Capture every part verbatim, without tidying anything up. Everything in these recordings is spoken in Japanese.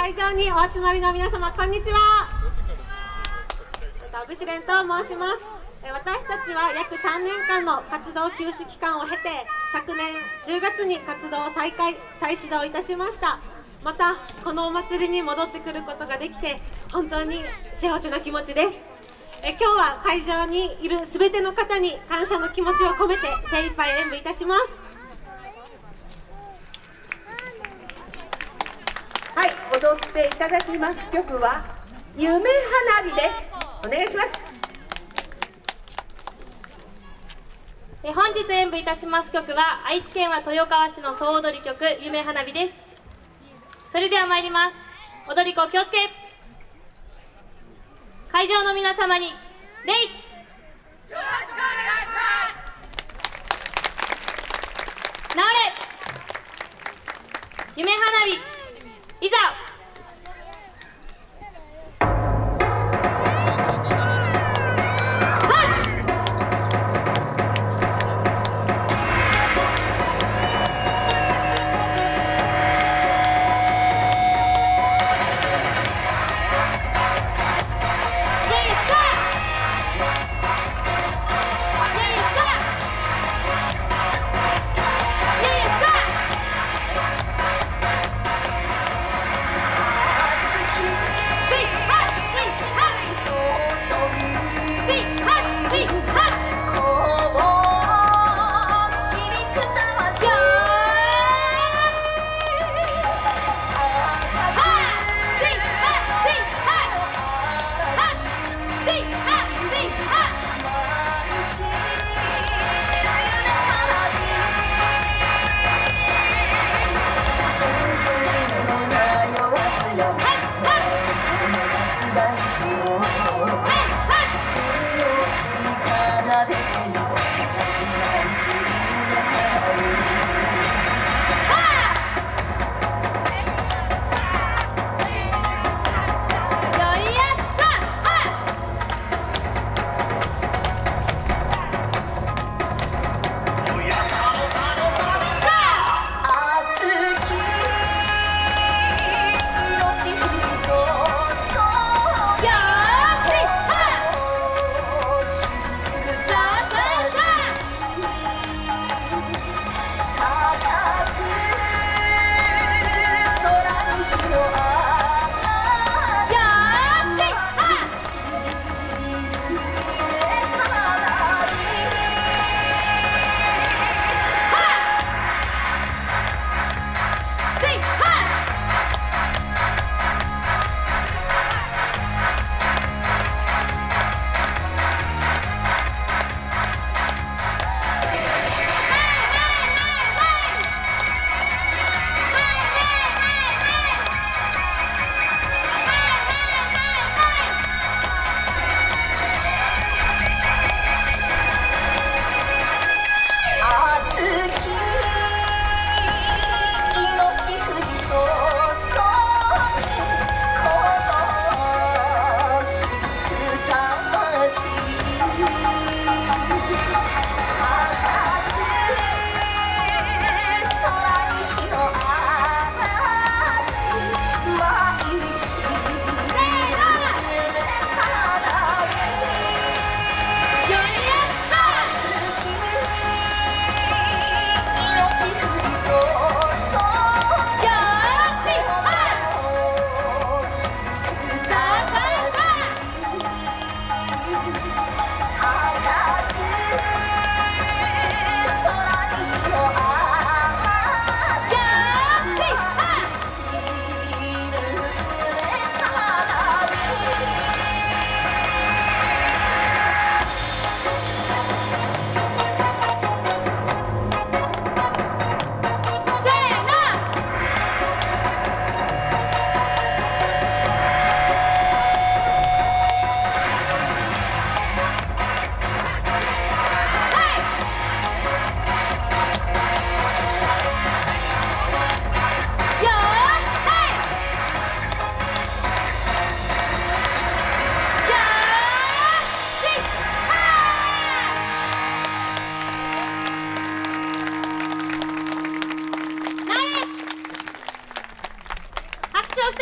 会場にお集まりの皆様、こんにちは。ブシレンと申します。私たちは約さんねんかんの活動休止期間を経て、昨年じゅうがつに活動を再開再始動いたしました。またこのお祭りに戻ってくることができて本当に幸せな気持ちです。え今日は会場にいるすべての方に感謝の気持ちを込めて精一杯演舞いたします。 はい、踊っていただきます曲は夢花火です。お願いします。 え本日演舞いたします曲は愛知県は豊川市の総踊り曲夢花火です。それでは参ります。踊り子気をつけ。会場の皆様に礼。よろしくお願いします。直れ夢花火いざ。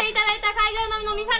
ていただいた会場の皆様